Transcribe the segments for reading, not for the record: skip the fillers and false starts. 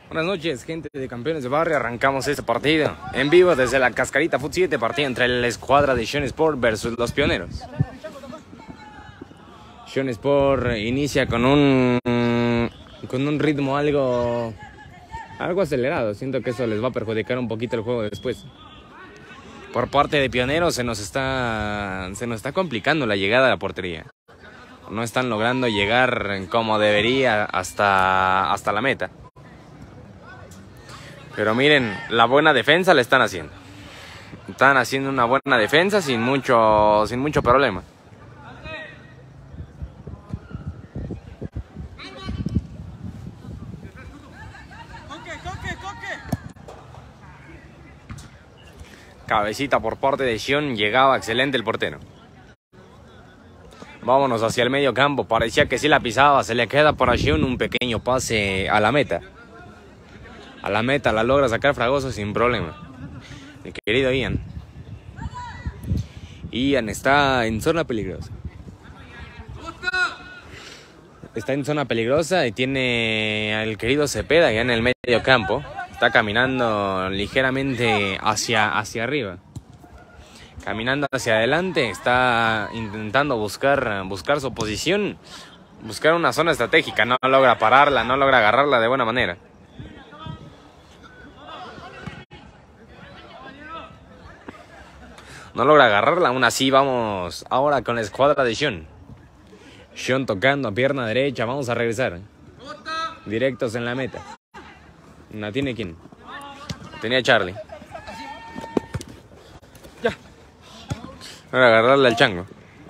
Buenas noches, gente de Campeones de Barrio. Arrancamos este partido en vivo desde la Cascarita Fut 7, partido entre la escuadra de Sion Sport versus los Pioneros. Sion Sport inicia con un ritmo algo acelerado. Siento que eso les va a perjudicar un poquito el juego después. Por parte de Pioneros se nos está complicando la llegada a la portería. No están logrando llegar como debería hasta la meta. Pero miren, la buena defensa la están haciendo. Están haciendo una buena defensa sin mucho problema. Cabecita por parte de Sion, llegaba excelente el portero. Vámonos hacia el medio campo, parecía que sí la pisaba, se le queda para Sion un pequeño pase a la meta. A la meta la logra sacar Fragoso sin problema. Mi querido Ian. Ian está en zona peligrosa. Está en zona peligrosa y tiene al querido Cepeda ya en el medio campo. Está caminando ligeramente hacia arriba. Caminando hacia adelante, está intentando buscar su posición, buscar una zona estratégica. No logra pararla, no logra agarrarla de buena manera. No logra agarrarla, aún así vamos ahora con la escuadra de Sion. Sion tocando a pierna derecha, vamos a regresar. Directos en la meta. ¿La tiene quién? La tenía Charlie. Ya. Ahora agarrarle al chango.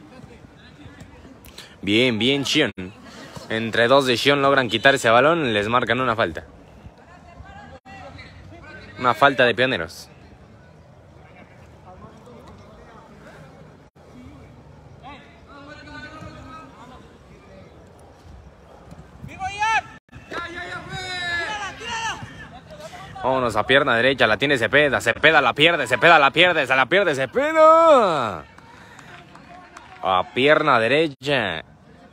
Bien, bien Sion. Entre dos de Sion logran quitar ese balón, les marcan una falta. Una falta de Pioneros. Vámonos a pierna derecha, la tiene Cepeda. Cepeda la pierde, Cepeda la pierde, se la pierde Cepeda. A pierna derecha.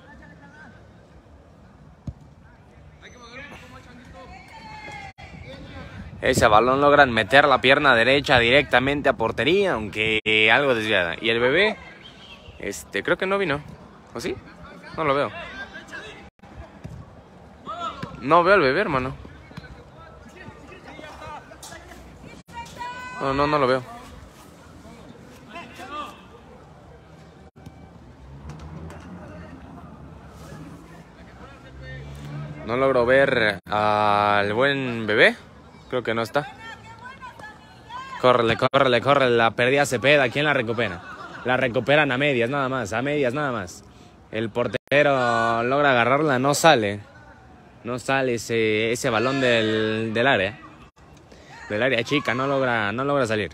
Ese balón logran meter la pierna derecha directamente a portería, aunque algo desviada. ¿Y el bebé? Creo que no vino. ¿O sí? No lo veo. No veo al bebé, hermano. No lo veo. No logro ver al buen bebé. Creo que no está. Córrele. La perdía Cepeda. ¿Quién la recupera? La recuperan a medias nada más. El portero logra agarrarla. No sale. No sale ese balón del área. Del área chica, no logra salir.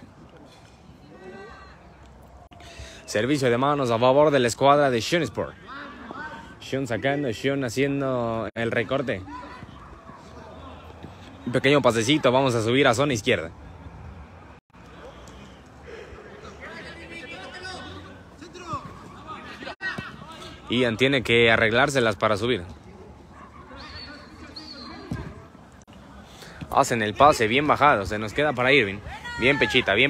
Servicio de manos a favor de la escuadra de Sion Sport. Sion sacando, Sion haciendo el recorte. Un pequeño pasecito, vamos a subir a zona izquierda. Ian tiene que arreglárselas para subir. Hacen el pase bien bajado, se nos queda para Irving. Bien pechita. Bien.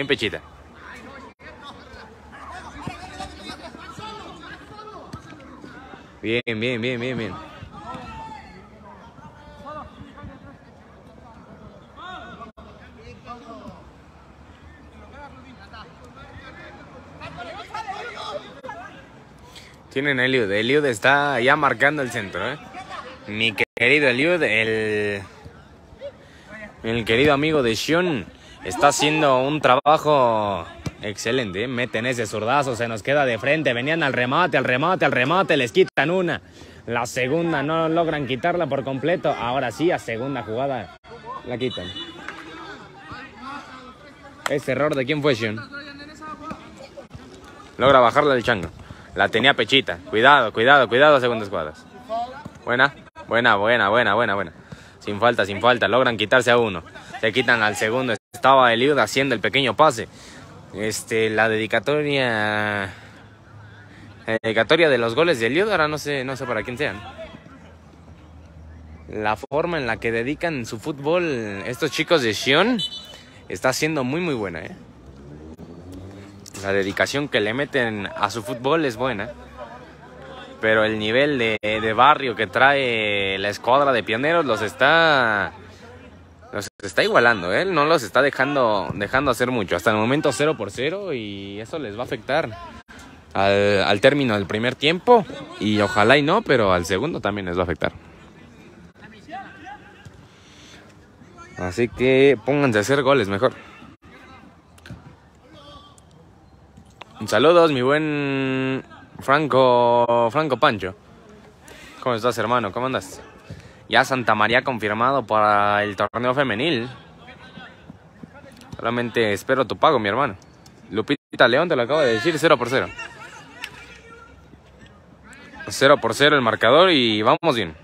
Tienen a Eliud. Eliud está ya marcando el centro, Mi querido Eliud, el querido amigo de Sion está haciendo un trabajo excelente. Meten ese zurdazo, se nos queda de frente. Venían al remate, les quitan una. La segunda no logran quitarla por completo. Ahora sí, a segunda jugada la quitan. Ese error de quién fue Sion. Logra bajarla del chango. La tenía pechita. Cuidado, segundas cuadras. Buena. Sin falta, logran quitarse a uno. Se quitan al segundo. Estaba Eliud haciendo el pequeño pase. La dedicatoria de los goles de Eliud, ahora no sé para quién sean. La forma en la que dedican su fútbol estos chicos de Sion está siendo muy muy buena, ¿eh? La dedicación que le meten a su fútbol es buena. Pero el nivel de barrio que trae la escuadra de Pioneros los está igualando, ¿eh? No los está dejando hacer mucho. Hasta el momento 0-0 y eso les va a afectar al término del primer tiempo. Y ojalá y no, pero al segundo también les va a afectar. Así que pónganse a hacer goles mejor. Saludos, mi buen Franco Pancho. ¿Cómo estás, hermano? ¿Cómo andas? Ya Santa María confirmado para el torneo femenil. Solamente espero tu pago, mi hermano. Lupita León te lo acabo de decir, 0-0. 0-0 el marcador y vamos bien.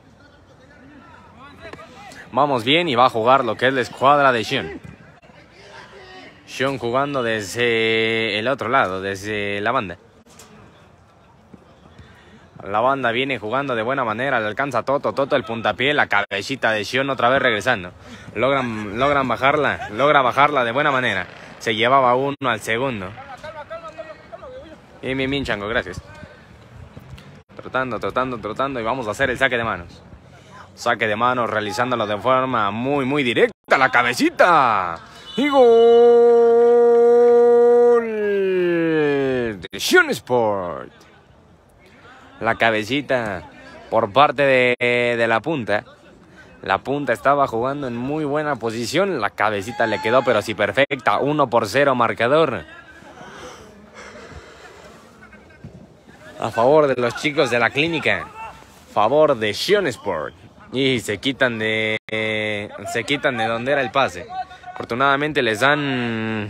Vamos bien y va a jugar lo que es la escuadra de Sion. Sion jugando desde el otro lado, desde la banda. La banda viene jugando de buena manera, le alcanza Toto el puntapié, la cabecita de Sion otra vez regresando. Logra bajarla de buena manera. Se llevaba uno al segundo. Bien, Chango, gracias. Trotando y vamos a hacer el saque de manos. Saque de manos realizándolo de forma muy directa, la cabecita. Y gol de Sion Sport. La cabecita por parte de la punta. La punta estaba jugando en muy buena posición. La cabecita le quedó pero sí perfecta. 1-0 marcador. A favor de los chicos de la clínica. Favor de Sion Sport. Y se quitan de donde era el pase. Afortunadamente les dan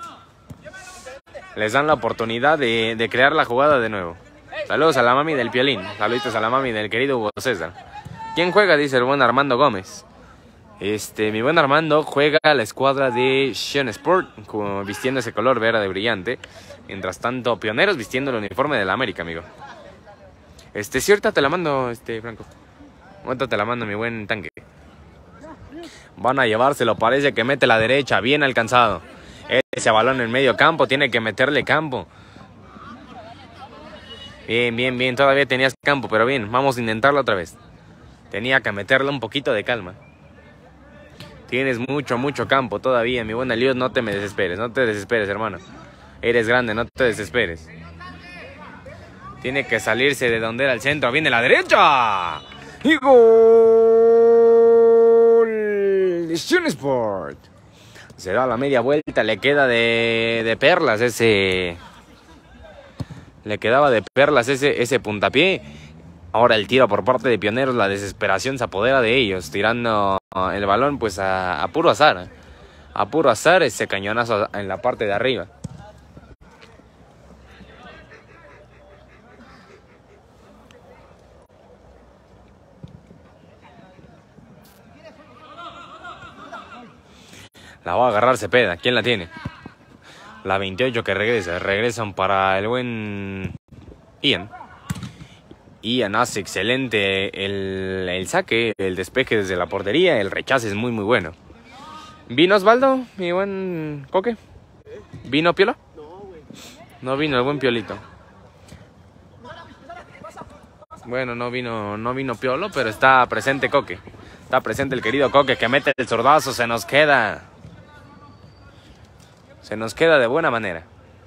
la oportunidad de crear la jugada de nuevo. Saludos a la mami del Piolín. Saluditos a la mami del querido Hugo César. ¿Quién juega? Dice el buen Armando Gómez. Mi buen Armando juega a la escuadra de Sion Sport, vistiendo ese color verde brillante. Mientras tanto, Pioneros vistiendo el uniforme de la América, amigo. Cierta te la mando, Franco. Ahorita te la mando, mi buen tanque. Van a llevárselo, parece que mete la derecha, bien alcanzado. Ese balón en medio campo, tiene que meterle campo. Bien, todavía tenías campo, pero bien, vamos a intentarlo otra vez. Tenía que meterle un poquito de calma. Tienes mucho campo todavía, mi buen Eliud, no te desesperes, hermano. Eres grande, no te desesperes. Tiene que salirse de donde era el centro, viene la derecha. Y gol de Sion Sport. Se da la media vuelta, le queda de perlas ese... Le quedaba de perlas ese puntapié. Ahora el tiro por parte de Pioneros, la desesperación se apodera de ellos, tirando el balón pues a puro azar. A puro azar ese cañonazo en la parte de arriba. La va a agarrar Cepeda. ¿Quién la tiene? La 28 que regresa. Regresan para el buen Ian. Ian hace excelente el saque, el despeje desde la portería. El rechace es muy bueno. ¿Vino Osvaldo, mi buen Coque? ¿Vino Piolo? No vino el buen Piolito. Bueno, no vino Piolo, pero está presente Coque. Está presente el querido Coque que mete el zurdazo. Se nos queda de buena manera.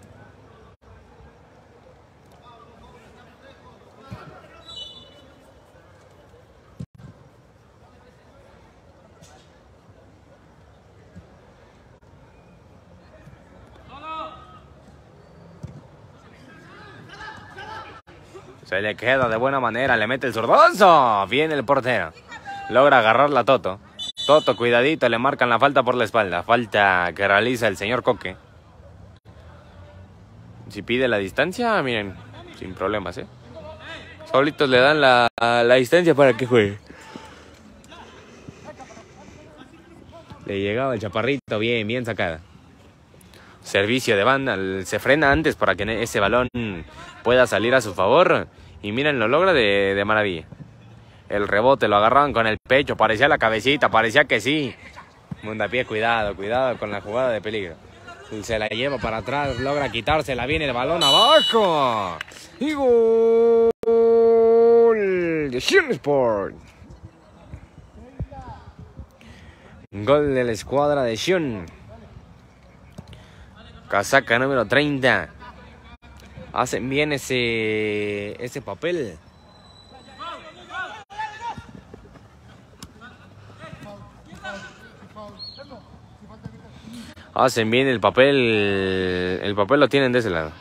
Se le queda de buena manera, le mete el zurdazo. Viene el portero. Logra agarrarla Toto. Toto, cuidadito, le marcan la falta por la espalda. Falta que realiza el señor Coque. Si pide la distancia, miren, sin problemas, ¿eh? Solitos le dan la distancia para que juegue. Le llegaba el chaparrito, bien sacada. Servicio de banda, se frena antes para que ese balón pueda salir a su favor. Y miren, lo logra de maravilla. El rebote lo agarraban con el pecho, parecía la cabecita, parecía que sí. Mundapié, cuidado con la jugada de peligro. Se la lleva para atrás, logra quitársela, viene el balón abajo. Y gol de Sion Sport. Gol de la escuadra de Sion. Casaca número 30. Hacen bien ese papel. Hacen bien el papel. El papel lo tienen de ese lado.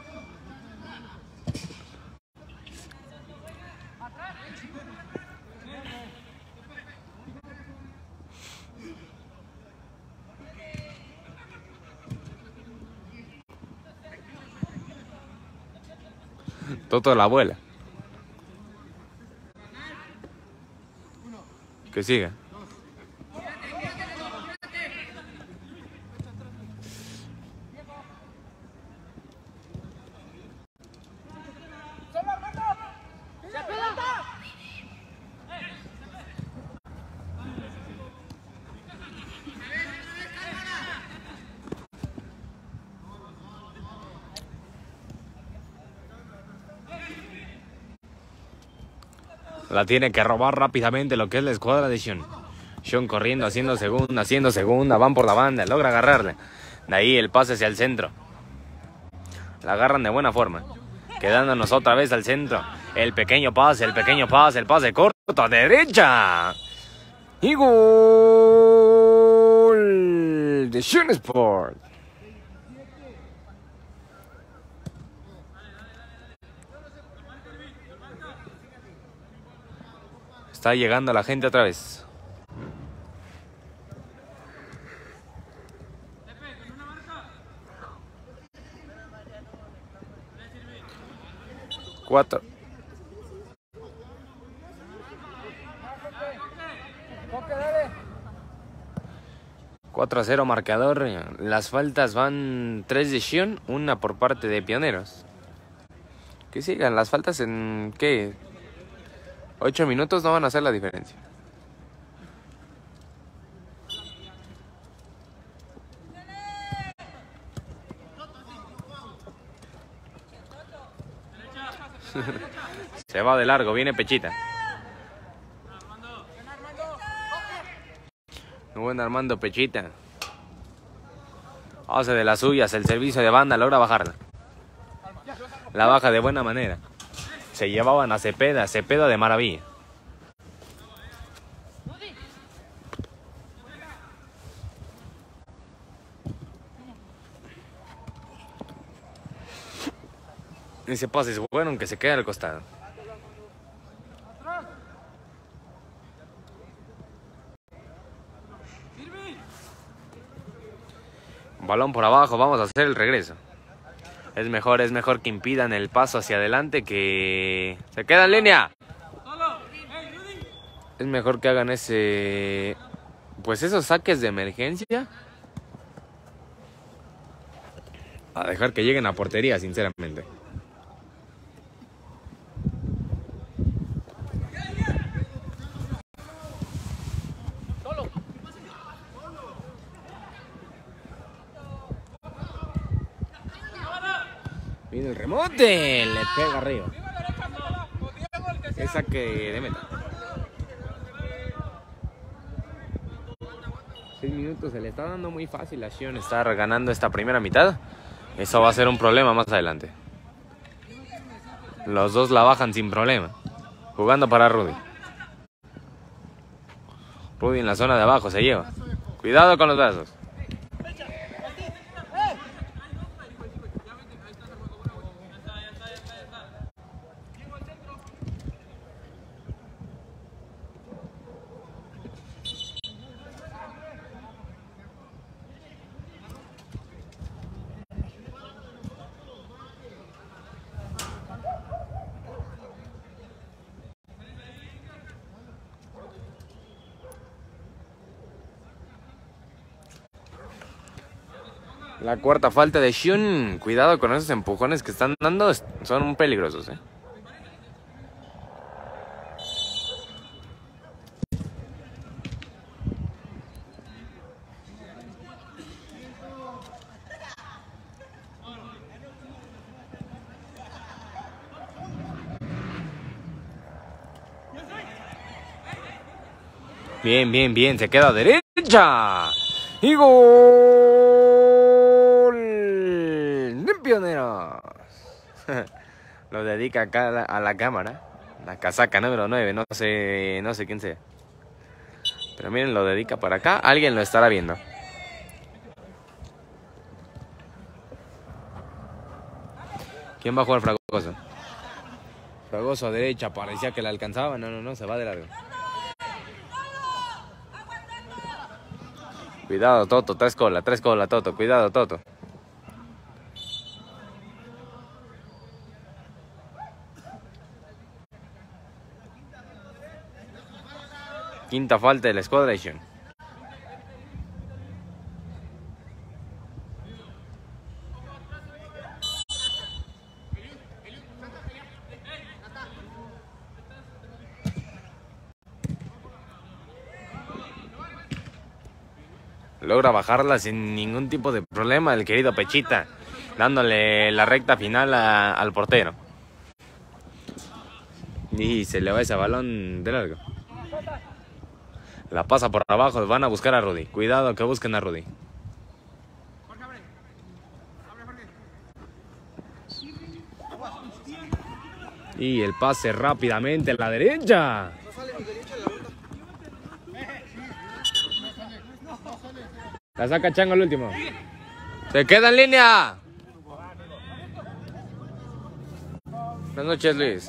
Toto la abuela. Que siga. La tiene que robar rápidamente lo que es la escuadra de Sion. Sion corriendo, haciendo segunda, van por la banda, logra agarrarle. De ahí el pase hacia el centro. La agarran de buena forma. Quedándonos otra vez al centro. El pequeño pase, el pase corto a derecha. Y gol de Sion Sport. Está llegando la gente otra vez. Cuatro. 4-0 marcador. Las faltas van 3 de Sion, una por parte de Pioneros. Que sigan las faltas en ¿qué? 8 minutos no van a hacer la diferencia. Se va de largo, viene Pechita. Buen Armando Pechita. Hace de las suyas, el servicio de banda logra bajarla. La baja de buena manera. Se llevaban a Cepeda de maravilla. Ese pase es bueno, aunque se quede al costado. Balón por abajo, vamos a hacer el regreso. Es mejor que impidan el paso hacia adelante que... ¡Se queda en línea! Es mejor que hagan pues esos saques de emergencia. A dejar que lleguen a portería, sinceramente. Viene el remote, le pega arriba. Es saque de meta. 6 minutos, se le está dando muy fácil a Sion estar ganando esta primera mitad. Eso va a ser un problema más adelante. Los dos la bajan sin problema. Jugando para Rudy. Rudy en la zona de abajo se lleva. Cuidado con los brazos. La cuarta falta de Sion. Cuidado con esos empujones que están dando. Son peligrosos, Bien, bien, bien. Se queda a derecha. Y gol de Pioneros. Lo dedica acá a la cámara. La casaca número 9. No sé quién sea. Pero miren, lo dedica para acá. Alguien lo estará viendo. ¿Quién va a jugar Fragoso? Fragoso a derecha. Parecía que le alcanzaba. No. Se va de largo. Cuidado, Toto. Tres cola, Toto. Cuidado, Toto. Quinta falta del Squadration. Logra bajarla sin ningún tipo de problema el querido Pechita, dándole la recta final al portero. Y se le va ese balón de largo. La pasa por abajo, van a buscar a Rudy. Cuidado que busquen a Rudy. Y el pase rápidamente a la derecha. La saca Chango el último. Se queda en línea. Buenas noches, Luis.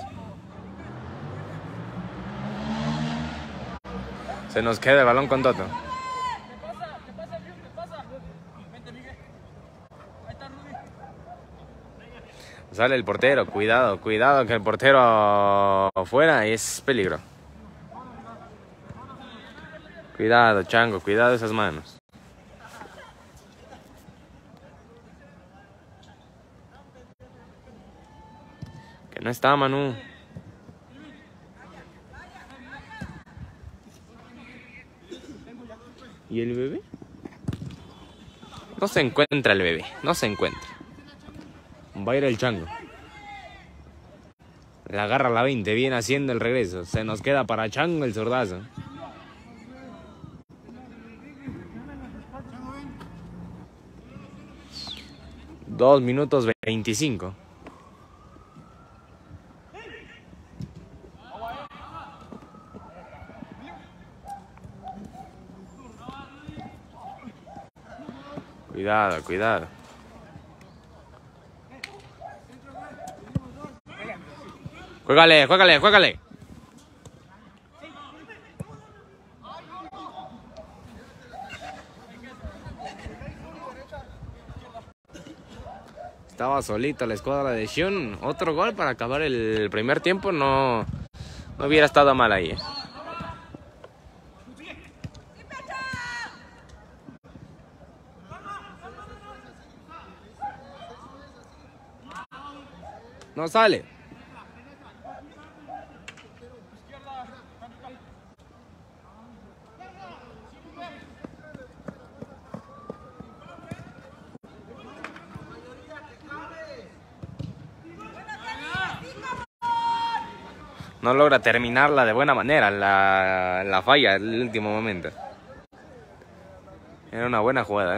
Se nos queda el balón con Toto. Sale el portero. Cuidado que el portero fuera es peligro. Cuidado, Chango. Cuidado esas manos. Que no está, Manu. ¿Y el bebé? No se encuentra el bebé. No se encuentra. Va a ir el Chango. La agarra la 20. Viene haciendo el regreso. Se nos queda para Chango el zurdazo. Dos minutos 25. Cuidado. Juégale. Estaba solito la escuadra de Xion. Otro gol para acabar el primer tiempo. No hubiera estado mal ahí. No sale. No logra terminarla de buena manera. La falla en el último momento. Era una buena jugada.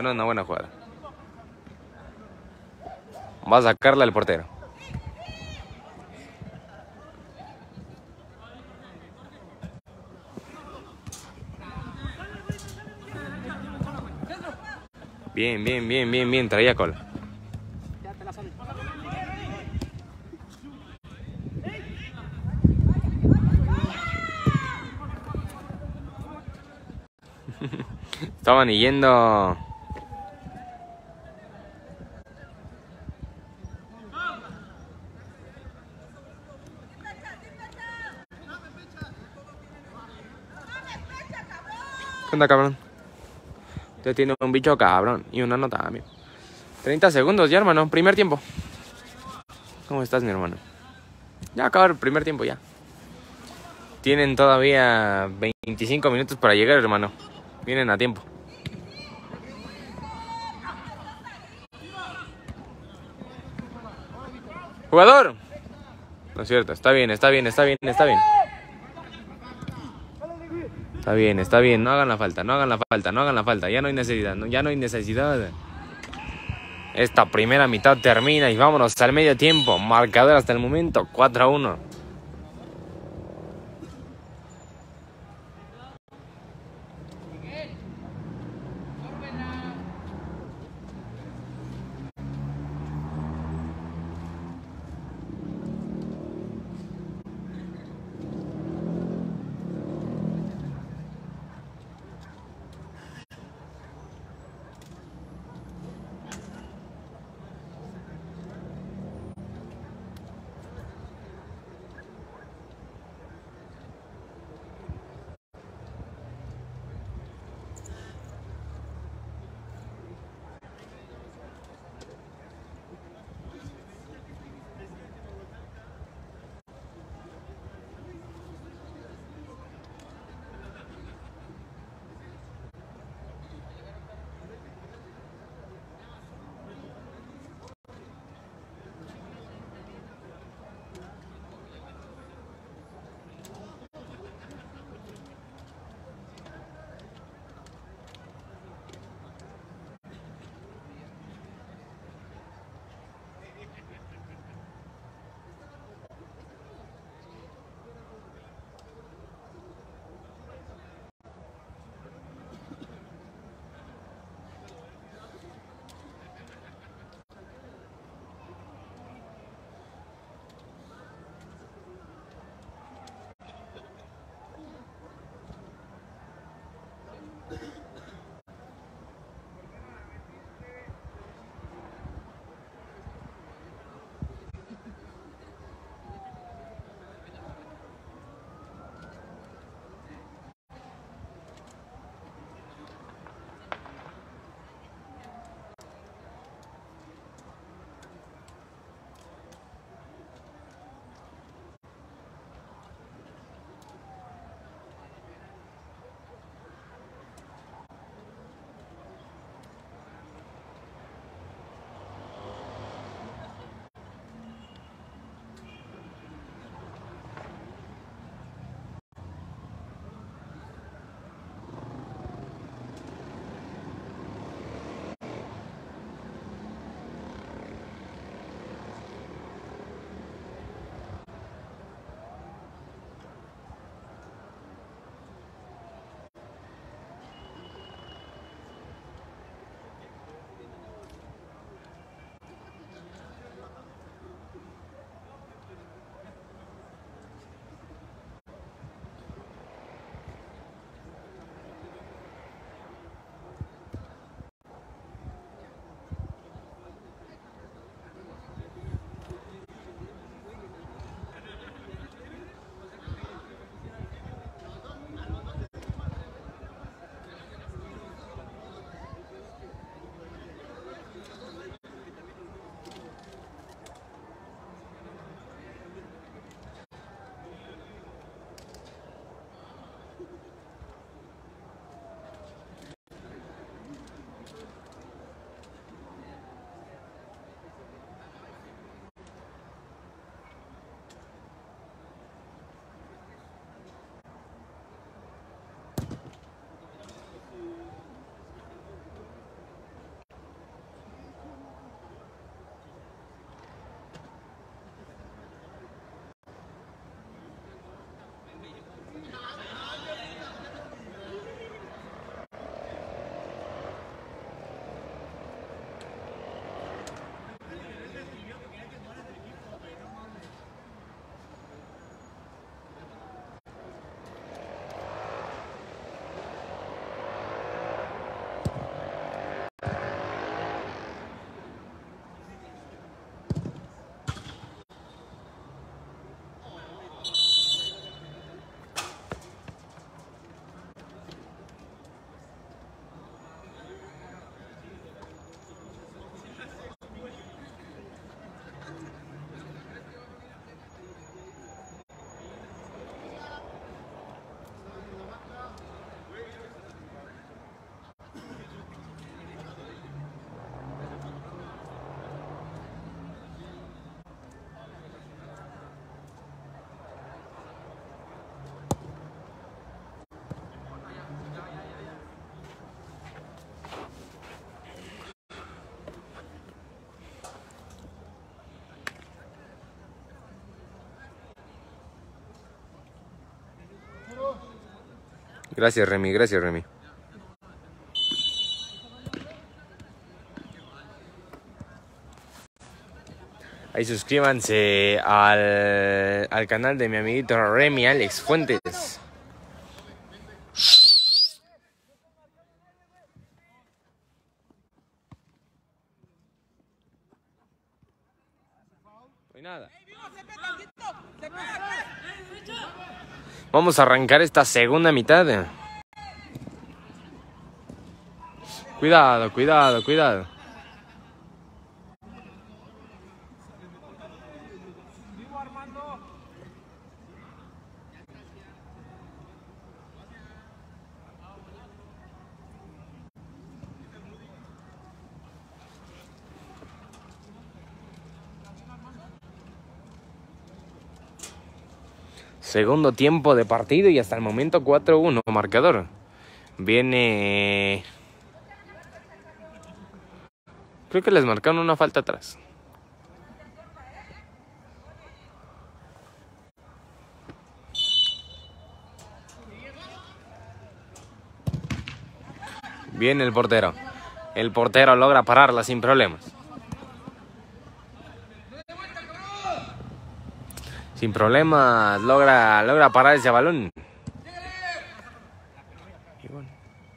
Va a sacarla el portero. Bien. Traía cola. Estaban yendo. ¿Qué onda, cabrón? Usted tiene un bicho cabrón y una nota también. 30 segundos ya, hermano. Primer tiempo. ¿Cómo estás, mi hermano? Ya acabó el primer tiempo ya. Tienen todavía 25 minutos para llegar, hermano. Vienen a tiempo. ¡Jugador! No es cierto, está bien. Está bien, no hagan la falta, no hagan la falta, no hagan la falta, ya no hay necesidad, ya no hay necesidad. Esta primera mitad termina y vámonos al medio tiempo, marcador hasta el momento, 4-1. Gracias, Remy, gracias, Remy. Ahí suscríbanse al canal de mi amiguito Remy Alex Fuentes. No hay nada. Vamos a arrancar esta segunda mitad. Cuidado, cuidado, cuidado. Segundo tiempo de partido y hasta el momento 4-1 marcador. Viene... Creo que les marcaron una falta atrás. Viene el portero. El portero logra pararla sin problemas. Sin problemas logra parar ese balón. Y bueno.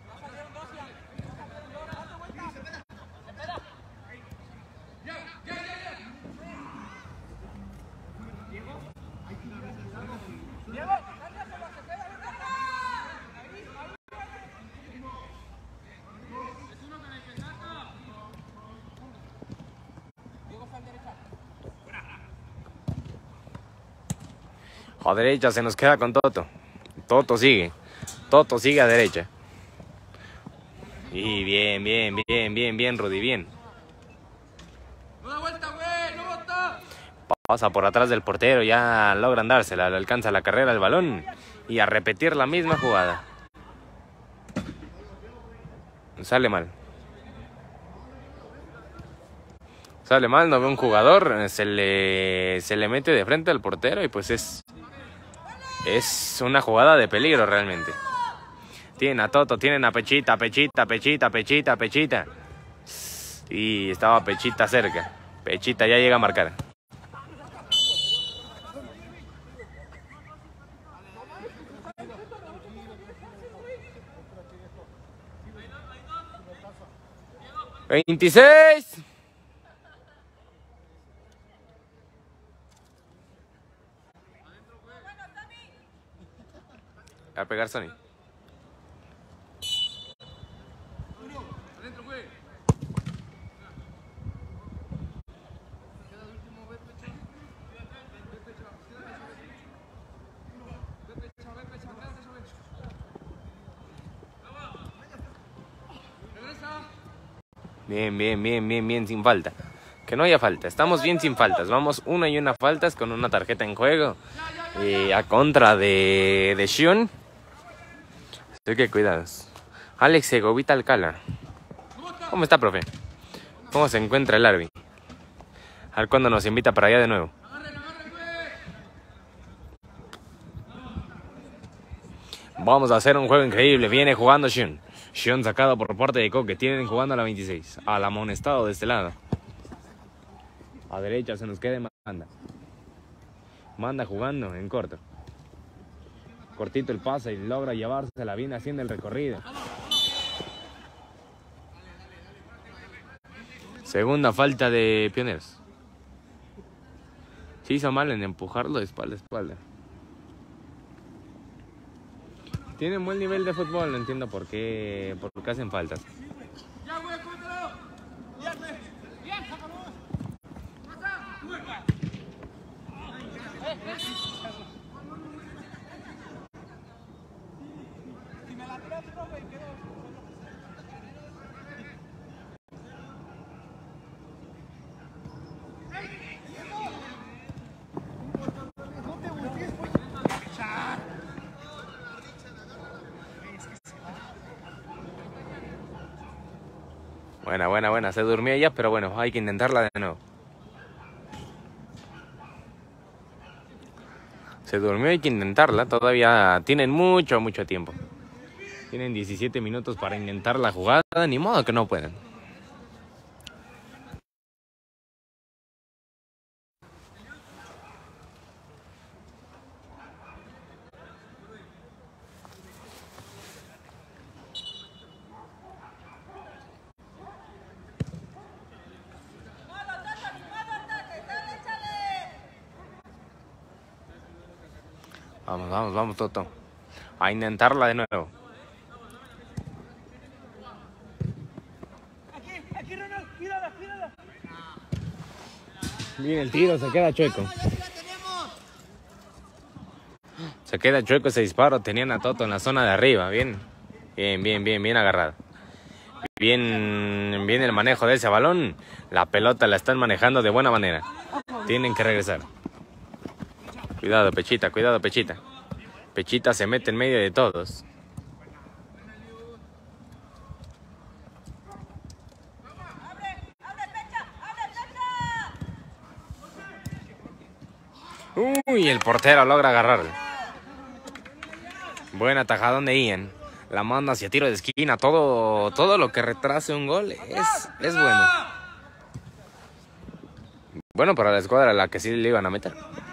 A derecha se nos queda con Toto. Toto sigue a derecha. Y bien, Rudy, bien. Pasa por atrás del portero, ya logran dársela, le alcanza la carrera el balón y a repetir la misma jugada. Sale mal. No ve un jugador, se le mete de frente al portero y pues es una jugada de peligro realmente. Tienen a Toto, tienen a Pechita. Y estaba Pechita cerca. Pechita ya llega a marcar. ¡26! A pegar Sony. Bien, sin falta. Que no haya falta. Estamos bien sin faltas. Vamos una y una faltas con una tarjeta en juego. A contra de Xion. Así que cuidados. Alex Segovita Alcala. ¿Cómo está, profe? ¿Cómo se encuentra el Arby? A ver cuándo nos invita para allá de nuevo. Vamos a hacer un juego increíble. Viene jugando Xion. Xion sacado por parte de Coque. Tienen jugando a la 26. Al amonestado de este lado. A derecha se nos queda Manda. Manda jugando en corto. Cortito el pase y logra llevársela bien haciendo el recorrido. Segunda falta de Pioneros. Se hizo mal en empujarlo de espalda a espalda. Tienen buen nivel de fútbol, no entiendo por qué hacen faltas. Buena. Se durmió ella, pero bueno, hay que intentarla de nuevo. Se durmió, hay que intentarla. Todavía tienen mucho tiempo. Tienen 17 minutos para intentar la jugada. Ni modo que no puedan. Vamos, vamos, vamos, Toto. A intentarla de nuevo. Aquí, Ronald, cuídala. Bien, el tiro se queda chueco. Se queda chueco ese disparo. Tenían a Toto en la zona de arriba. Bien agarrado. Bien el manejo de ese balón. La pelota la están manejando de buena manera. Tienen que regresar. Cuidado, Pechita, cuidado, Pechita. Pechita se mete en medio de todos. Uy, el portero logra agarrarle. Buen atajadón de Ian. La manda hacia tiro de esquina. Todo lo que retrase un gol es bueno. Bueno, para la escuadra a la que sí le iban a meter.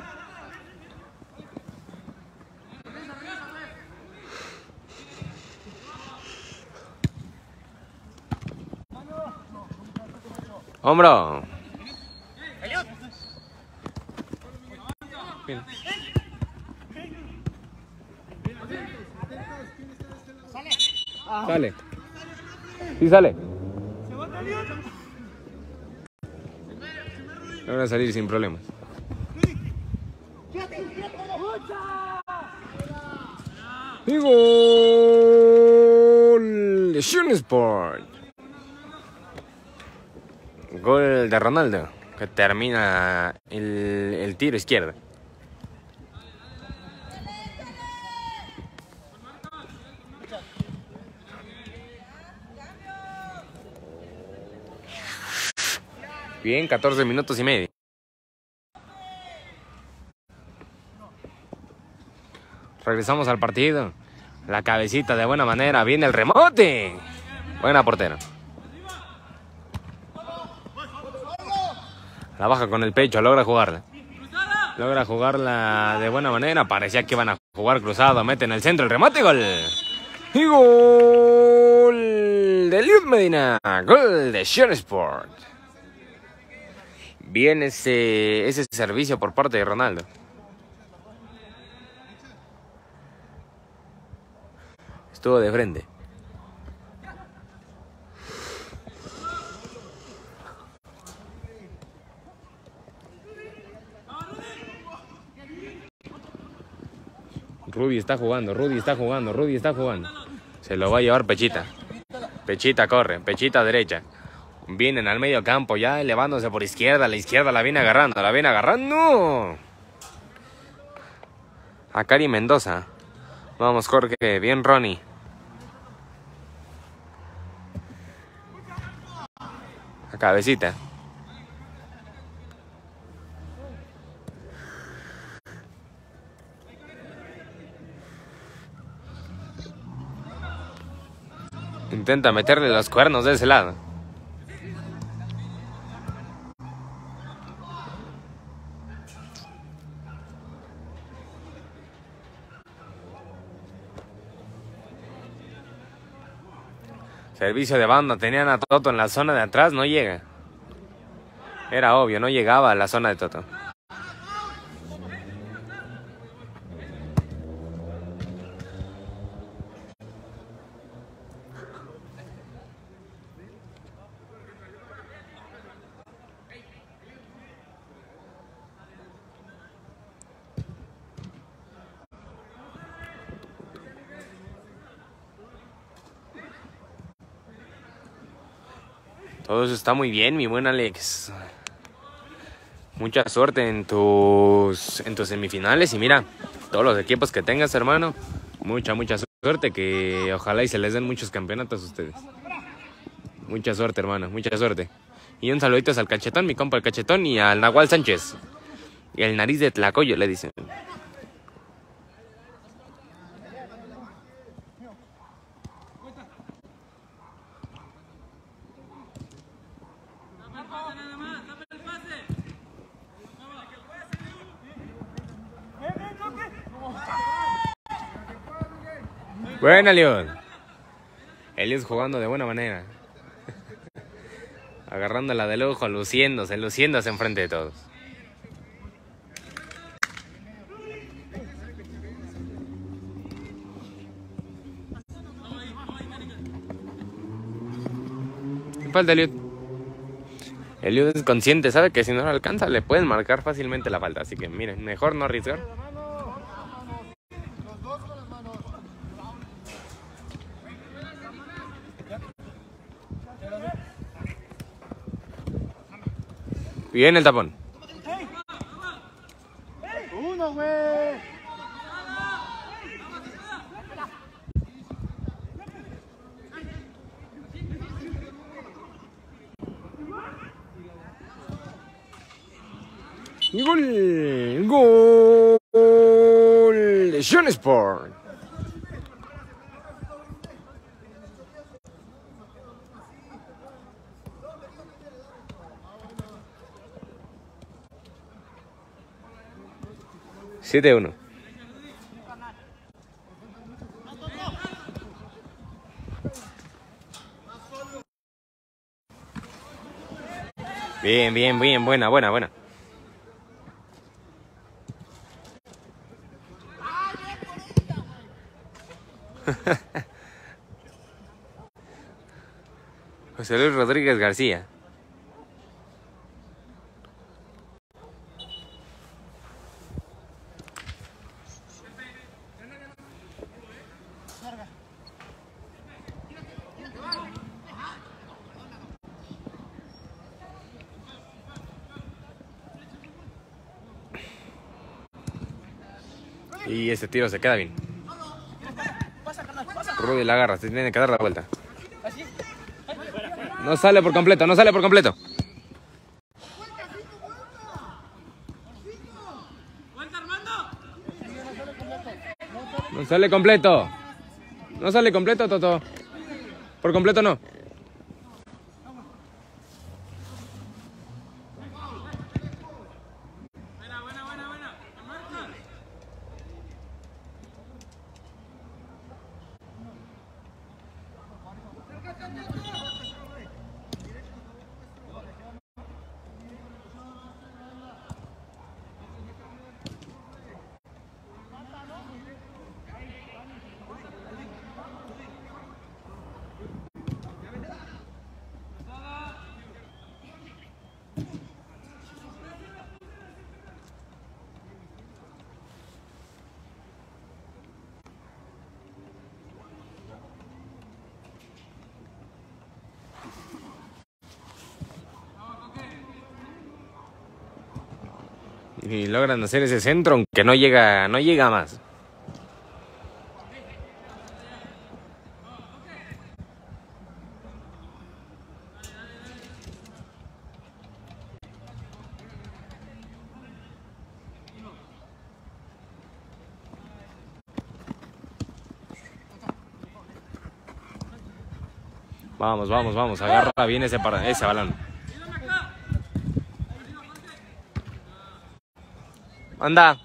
¡Hombro! Bien. Sale. Sí sale. Van a salir sin problemas. Y gol de Sport. Gol de Ronaldo, que termina el tiro izquierdo. Bien, 14 minutos y medio. Regresamos al partido. La cabecita de buena manera. Viene el remote. Buena portera. La baja con el pecho. Logra jugarla. Logra jugarla de buena manera. Parecía que iban a jugar cruzado. Mete en el centro el remate. Gol. Y gol de Liud Medina. Gol de Sion Sport. Bien ese servicio por parte de Ronaldo. Estuvo de frente. Rudy está jugando. Se lo va a llevar Pechita. Pechita corre, Pechita derecha. Vienen al medio campo ya elevándose por izquierda. La izquierda la viene agarrando. A Cari Mendoza. Vamos, Jorge. Bien, Ronnie. A cabecita. Intenta meterle los cuernos de ese lado. Servicio de banda. Tenían a Toto en la zona de atrás. No llega. Era obvio, no llegaba a la zona de Toto. Todo eso está muy bien, mi buen Alex. Mucha suerte en tus semifinales. Y mira, todos los equipos que tengas, hermano, mucha suerte. Que ojalá y se les den muchos campeonatos a ustedes. Mucha suerte, hermano, mucha suerte. Y un saludito al Cachetón, mi compa el Cachetón, y al Nahual Sánchez. Y el nariz de Tlacoyo, le dicen. Buena, Eliud. Eliud jugando de buena manera. Agarrándola de lujo, luciéndose enfrente de todos. Falta Eliud. Eliud es consciente, sabe que si no lo alcanza le pueden marcar fácilmente la falta. Así que miren, mejor no arriesgar. Bien el tapón. Uno, güey. Y gol de Sion Sport. Siete 1. Bien, buena. José Luis Rodríguez García. Y ese tiro se queda bien. Rudy la agarra, se tiene que dar la vuelta. No sale por completo. No sale completo. No sale completo, Toto. Por completo no. Y logran hacer ese centro, aunque no llega más. Vamos, agarra bien ese balón. Anda.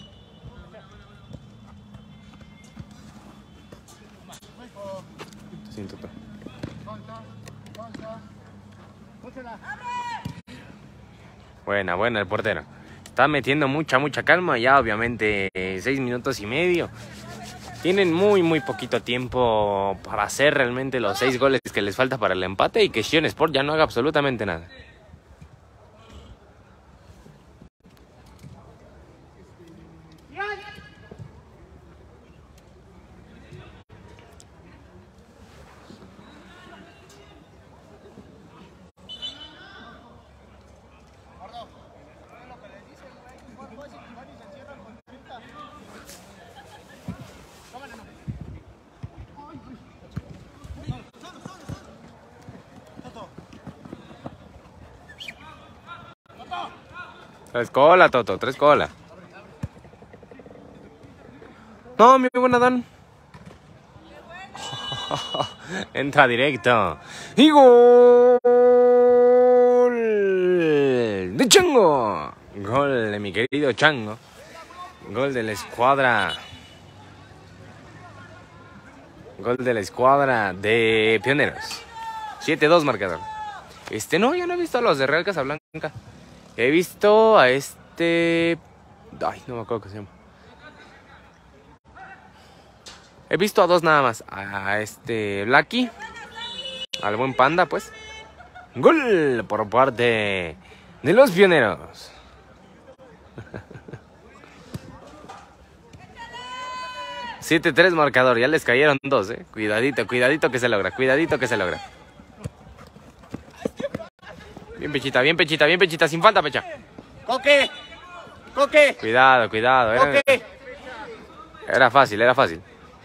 Buena el portero. Está metiendo mucha calma. Ya obviamente 6 minutos y medio. Tienen muy poquito tiempo para hacer realmente los 6 goles que les falta para el empate y que Sion Sport ya no haga absolutamente nada. Tres cola, Toto, 3 cola. No, mi buen Adán. Entra directo. Y gol de Chango. Gol de mi querido Chango. Gol de la escuadra Gol de la escuadra de Pioneros. 7-2 marcador. No, yo no he visto a los de Real Casablanca. He visto a Ay, no me acuerdo qué se llama. He visto a dos nada más. A Blacky. Al buen Panda, pues. Gol por parte de los Pioneros. $7-3 marcador. Ya les cayeron dos, Cuidadito, cuidadito que se logra. Cuidadito que se logra. Bien pechita, bien pechita, bien pechita. Sin falta, Pecha. Coque. Coque. Cuidado, cuidado. Coque. Era fácil, era fácil.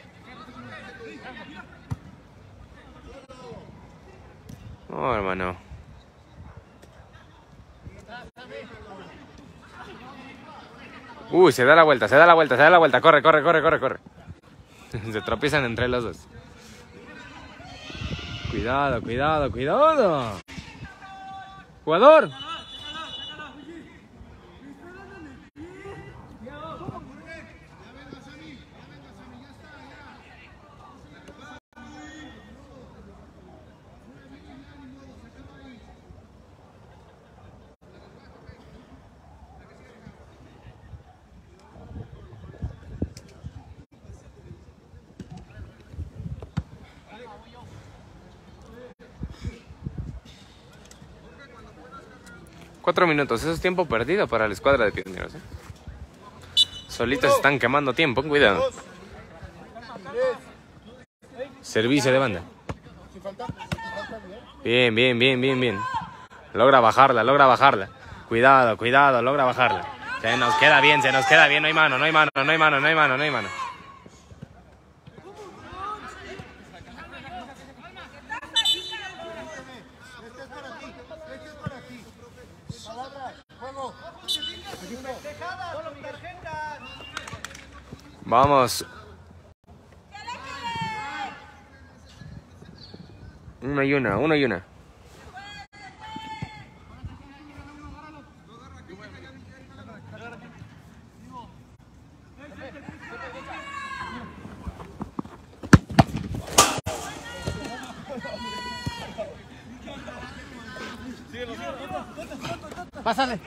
No, hermano. Uy, se da la vuelta, se da la vuelta, se da la vuelta. Corre, corre, corre, corre, corre. Se tropiezan entre los dos. Cuidado, cuidado, cuidado. Jugador. Cuatro minutos, eso es tiempo perdido para la escuadra de Pioneros. Solitos están quemando tiempo, cuidado. Servicio de banda. Bien, bien, bien, bien, bien. Logra bajarla, logra bajarla. Cuidado, cuidado, logra bajarla. Se nos queda bien, se nos queda bien. No hay mano, no hay mano, no hay mano, no hay mano, no hay mano. Vamos. Una y una, una y una. Pásale.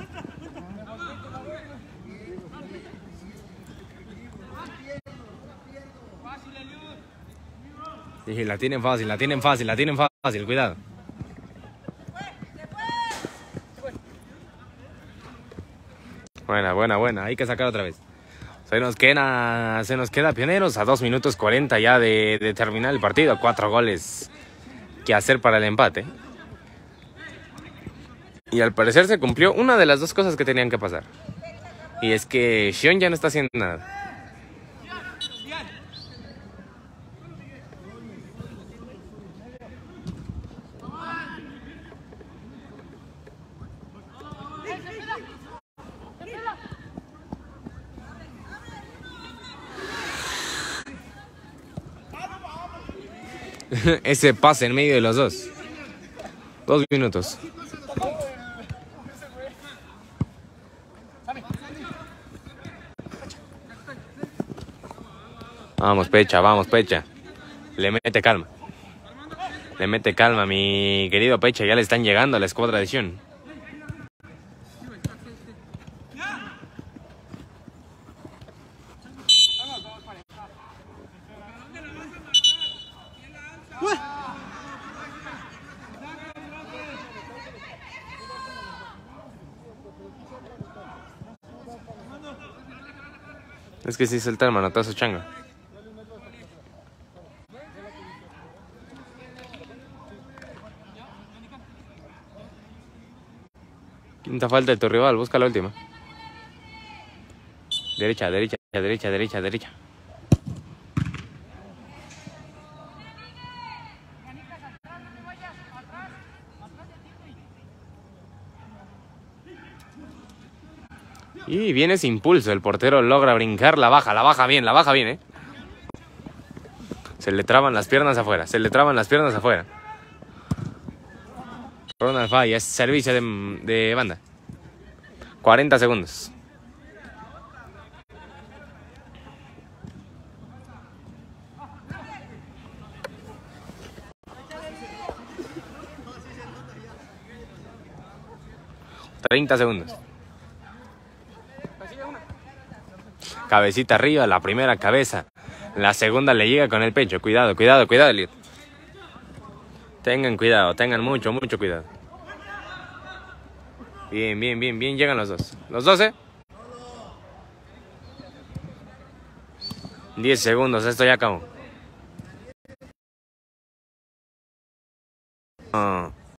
Sí, la tienen fácil, la tienen fácil, la tienen fácil, cuidado. Buena, buena, buena, hay que sacar otra vez. Se nos queda Pioneros a 2 minutos 40 ya de terminar el partido. 4 goles que hacer para el empate. Y al parecer se cumplió una de las dos cosas que tenían que pasar. Y es que Xion ya no está haciendo nada. Ese pase en medio de los dos. 2 minutos. Vamos, Pecha, vamos, Pecha. Le mete calma. Le mete calma, mi querido Pecha. Ya le están llegando a la escuadra de Xion. Es que sí suelta el manotazo Changa. Quinta falta de tu rival, busca la última. Derecha, derecha, derecha, derecha, derecha. Y viene ese impulso, el portero logra brincar, la baja bien, Se le traban las piernas afuera, se le traban las piernas afuera. Ronald Fay, es servicio de banda. 40 segundos. 30 segundos. Cabecita arriba, la primera cabeza. La segunda le llega con el pecho. Cuidado, cuidado, cuidado, Elliot. Tengan cuidado, tengan mucho, mucho cuidado. Bien, bien, bien, bien. Llegan los dos. Los 12. 10 segundos, esto ya acabó.